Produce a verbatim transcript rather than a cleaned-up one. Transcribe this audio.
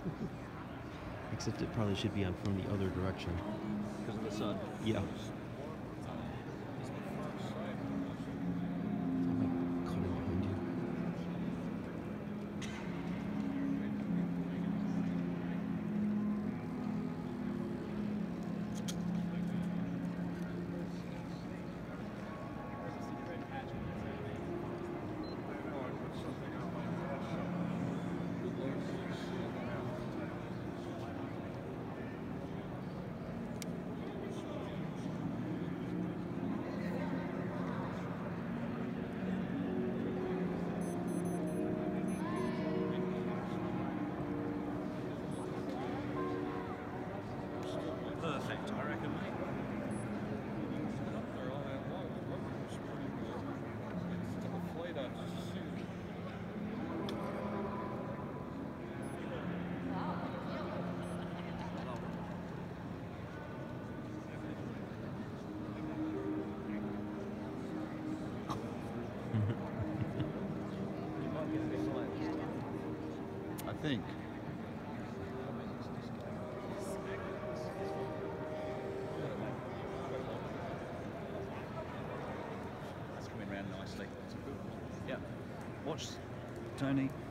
Except it probably should be on from the other direction. Because of the sun. Yeah. I'm like cutting behind you. Perfect, I reckon, mate. I think. That's coming round nicely. Yeah. Watch, Tony.